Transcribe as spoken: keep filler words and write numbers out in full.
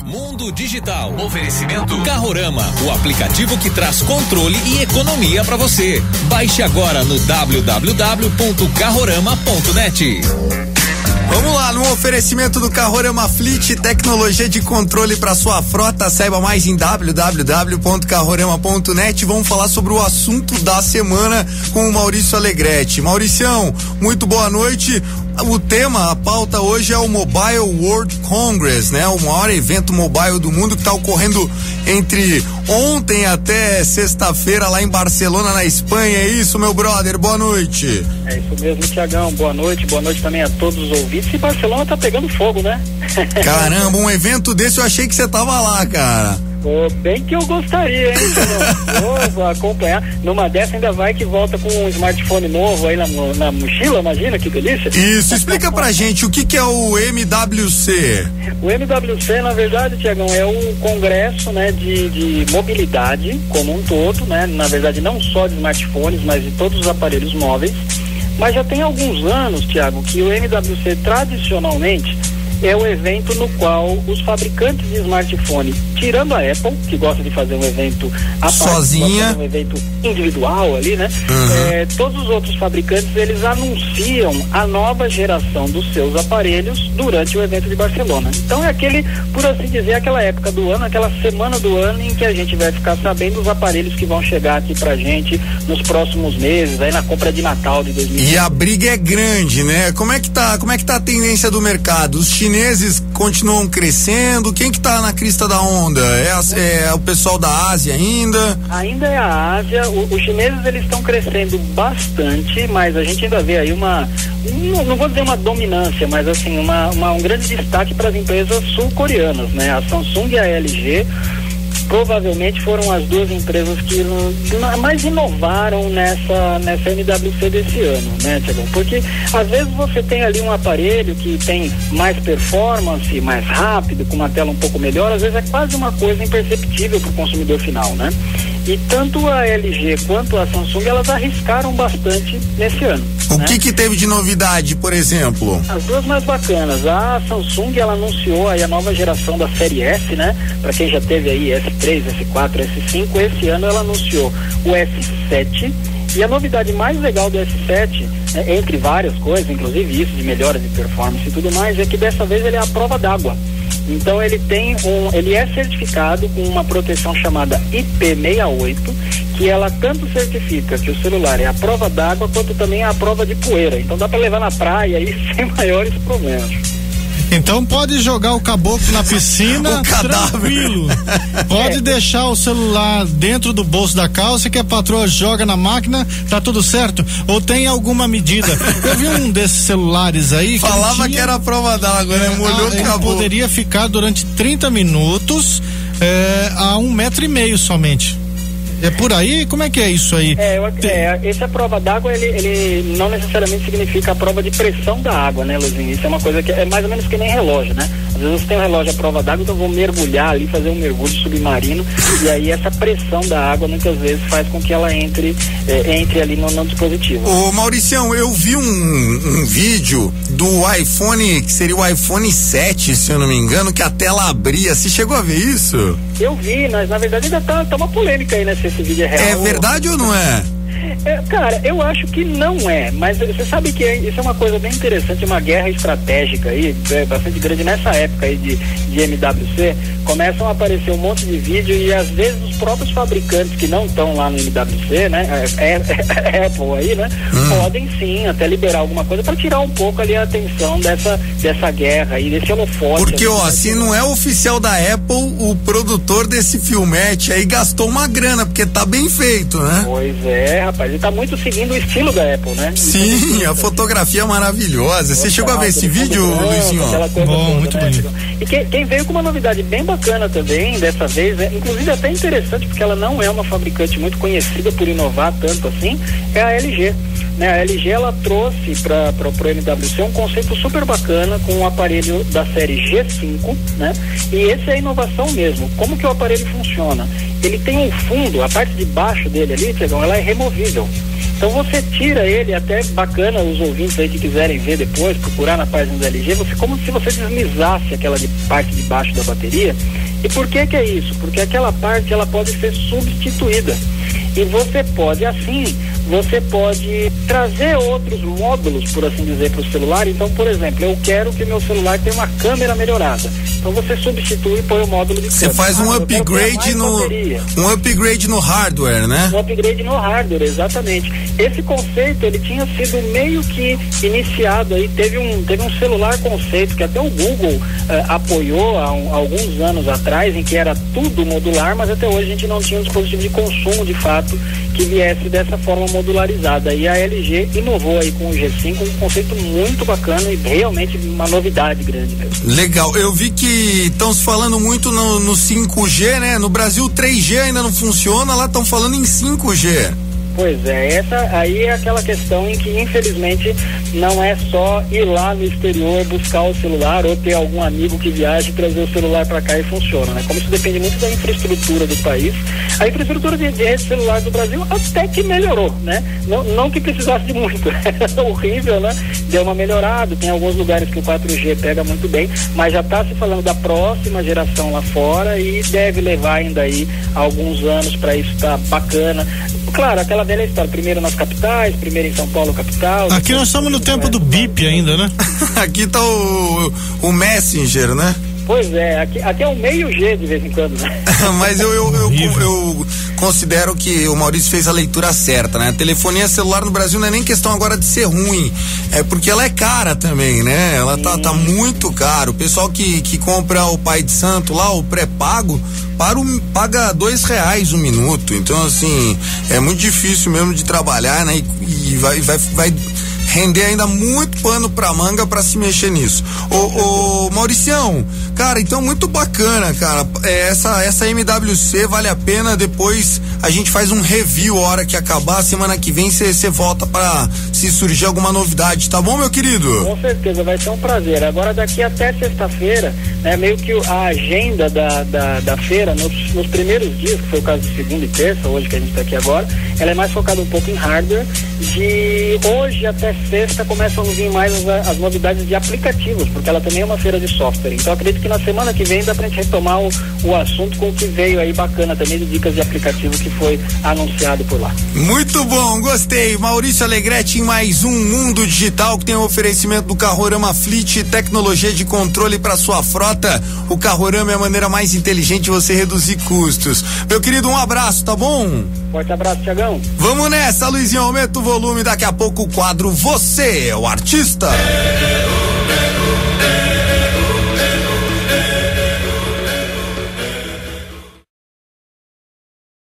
Mundo Digital. Oferecimento Carrorama, o aplicativo que traz controle e economia para você. Baixe agora no w w w ponto carrorama ponto net. Vamos lá, no oferecimento do Carrorama Fleet, tecnologia de controle para sua frota. Saiba mais em w w w ponto carrorama ponto net. Vamos falar sobre o assunto da semana com o Maurício Alegretti. Mauricião, muito boa noite. O tema, a pauta hoje é o Mobile World Congress, né? O maior evento mobile do mundo que está ocorrendo entre ontem até sexta-feira lá em Barcelona, na Espanha. É isso, meu brother? Boa noite. É isso mesmo, Tiagão. Boa noite. Boa noite também a todos os ouvintes. E Barcelona tá pegando fogo, né? Caramba, um evento desse eu achei que você tava lá, cara. Oh, bem que eu gostaria, hein? Vou, vou acompanhar. Numa dessa ainda vai que volta com um smartphone novo aí na, na mochila, imagina que delícia. Isso, explica pra gente o que que é o M W C. O M W C, na verdade, Tiagão, é um congresso, né, de, de mobilidade como um todo, né? Na verdade, não só de smartphones, mas de todos os aparelhos móveis. Mas já tem alguns anos, Tiago, que o M W C tradicionalmente é o evento no qual os fabricantes de smartphone, tirando a Apple, que gosta de fazer um evento à sozinha, parte, um evento individual ali, né? Uhum. É, todos os outros fabricantes, eles anunciam a nova geração dos seus aparelhos durante o evento de Barcelona. Então é aquele, por assim dizer, aquela época do ano, aquela semana do ano em que a gente vai ficar sabendo os aparelhos que vão chegar aqui pra gente nos próximos meses, aí na compra de Natal de dois mil e vinte. E a briga é grande, né? Como é que tá, como é que tá a tendência do mercado? Os chineses chineses continuam crescendo? Quem que tá na crista da onda? É, a, é o pessoal da Ásia ainda? Ainda é a Ásia. O, os chineses, eles estão crescendo bastante, mas a gente ainda vê aí uma, não, não vou dizer uma dominância, mas assim, uma, uma, um grande destaque para as empresas sul-coreanas, né? A Samsung e a L G provavelmente foram as duas empresas que mais inovaram nessa, nessa M W C desse ano, né, Tiagão? Porque às vezes você tem ali um aparelho que tem mais performance, mais rápido, com uma tela um pouco melhor, às vezes é quase uma coisa imperceptível para o consumidor final, né? E tanto a L G quanto a Samsung, elas arriscaram bastante nesse ano. O né? que que teve de novidade, por exemplo? As duas mais bacanas. A Samsung, ela anunciou aí a nova geração da série S, né? Para quem já teve aí S três, S quatro, S cinco, esse ano ela anunciou o S sete. E a novidade mais legal do S sete, né, entre várias coisas, inclusive isso de melhoras de performance e tudo mais, é que dessa vez ele é a prova d'água. Então ele tem um, ele é certificado com uma proteção chamada I P sessenta e oito, que ela tanto certifica que o celular é a prova d'água, quanto também é a prova de poeira. Então dá para levar na praia aí sem maiores problemas. Então pode jogar o caboclo na piscina tranquilo. Pode é. deixar o celular dentro do bolso da calça que a patroa joga na máquina, tá tudo certo? Ou tem alguma medida? Eu vi um desses celulares aí que falava tinha, que era a prova d'água, né? Molhou ah, e acabou. Poderia ficar durante trinta minutos é, a um metro e meio somente. É por aí? Como é que é isso aí? É, é esse a prova d'água, ele, ele não necessariamente significa a prova de pressão da água, né, Luzinho? Isso é uma coisa que é mais ou menos que nem relógio, né? Às vezes você tem um relógio à prova d'água, então eu vou mergulhar ali, fazer um mergulho submarino, e aí essa pressão da água muitas vezes faz com que ela entre, é, entre ali no, no dispositivo. Ô Mauricião, eu vi um, um vídeo do iPhone, que seria o iPhone sete, se eu não me engano, que a tela abria. Você chegou a ver isso? Eu vi, mas na verdade ainda tá, tá uma polêmica aí, né? Se esse vídeo é real. É verdade ou não é? É, cara, eu acho que não é, mas você sabe que é, isso é uma coisa bem interessante, uma guerra estratégica aí, é, bastante grande nessa época aí de, de M W C, começam a aparecer um monte de vídeo e às vezes os próprios fabricantes que não estão lá no M W C, né, é, é, é Apple aí, né, hum. podem sim até liberar alguma coisa para tirar um pouco ali a atenção dessa, dessa guerra aí, desse holofote. Porque, ali, ó, né, se não é oficial da Apple, o produtor desse filmete aí gastou uma grana, porque tá bem feito, né? Pois é, rapaz. Ele tá muito seguindo o estilo da Apple, né? Sim, então, a fotografia é maravilhosa. Você chegou a ver esse vídeo, Luizinho? Bom, muito né? bonito. E quem, quem veio com uma novidade bem bacana também, dessa vez, é, inclusive até interessante, porque ela não é uma fabricante muito conhecida por inovar tanto assim, é a L G. Né? A L G, ela trouxe para o M W C um conceito super bacana com o aparelho da série G cinco, né? E essa é a inovação mesmo. Como que o aparelho funciona? Ele tem um fundo, a parte de baixo dele ali, Tiagão, ela é removível. Então você tira ele, até bacana os ouvintes aí que quiserem ver depois, procurar na página da L G, você, como se você deslizasse aquela de, parte de baixo da bateria. E por que que é isso? Porque aquela parte ela pode ser substituída. E você pode, assim, você pode trazer outros módulos, por assim dizer, para o celular. Então, por exemplo, eu quero que meu celular tenha uma câmera melhorada. Então você substitui e põe o módulo de câmera. Você faz um ah, upgrade no um upgrade no hardware, né? Um upgrade no hardware, exatamente. Esse conceito, ele tinha sido meio que iniciado aí, teve um, teve um celular conceito que até o Google eh, apoiou há, um, há alguns anos atrás, em que era tudo modular, mas até hoje a gente não tinha um dispositivo de consumo de fato que viesse dessa forma modularizada. E a L G inovou aí com o G cinco, um conceito muito bacana e realmente uma novidade grande mesmo. Legal, eu vi que estão se falando muito no, no cinco G, né? No Brasil três G ainda não funciona, lá estão falando em cinco G. Pois é, essa aí é aquela questão em que infelizmente não é só ir lá no exterior buscar o celular ou ter algum amigo que viaje e trazer o celular para cá e funciona, né? Como isso depende muito da infraestrutura do país, a infraestrutura de, de rede celular do Brasil até que melhorou, né? Não, não que precisasse de muito, é horrível, né? Deu uma melhorada, tem alguns lugares que o quatro G pega muito bem, mas já está se falando da próxima geração lá fora e deve levar ainda aí alguns anos para isso estar tá bacana. Claro, aquela velha história, primeiro nas capitais, primeiro em São Paulo, capital. Aqui nós estamos no tempo do bip ainda, né? Aqui tá o, o Messenger, né? Pois é, aqui, aqui é um meio G de vez em quando, né? Mas eu, eu, eu, eu, eu considero que o Maurício fez a leitura certa, né? A telefonia celular no Brasil não é nem questão agora de ser ruim, é porque ela é cara também, né? Ela tá, tá muito caro. O pessoal que, que compra o Pai de Santo lá, o pré-pago, para o, paga dois reais um minuto. Então, assim, é muito difícil mesmo de trabalhar, né? E, e vai, vai, vai render ainda muito pano pra manga pra se mexer nisso. Ô, ô Mauricião, cara, então muito bacana, cara. É, essa, essa M W C vale a pena. Depois a gente faz um review a hora que acabar. Semana que vem você volta pra se surgir alguma novidade, tá bom, meu querido? Com certeza, vai ser um prazer. Agora daqui até sexta-feira, né, meio que a agenda da, da, da feira, nos, nos primeiros dias, que foi o caso de segunda e terça, hoje que a gente tá aqui agora, ela é mais focada um pouco em hardware. De hoje até sexta começam a vir mais as, as novidades de aplicativos, porque ela também é uma feira de software. Então acredito que na semana que vem dá pra gente retomar o, o assunto com o que veio aí bacana também de dicas de aplicativo que foi anunciado por lá. Muito bom, gostei. Maurício Alegretti em mais um Mundo Digital, que tem o oferecimento do Carrorama Fleet, tecnologia de controle para sua frota. O Carrorama é a maneira mais inteligente de você reduzir custos. Meu querido, um abraço, tá bom? Forte abraço, Thiagão. Vamos nessa, Luizinho, aumenta o volume, daqui a pouco o quadro Você é o Artista.